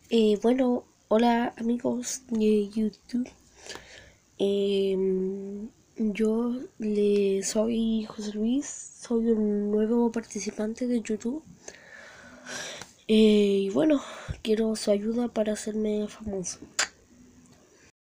Bueno, hola amigos de YouTube. Yo soy José Luis, soy un nuevo participante de YouTube. Y bueno, quiero su ayuda para hacerme famoso.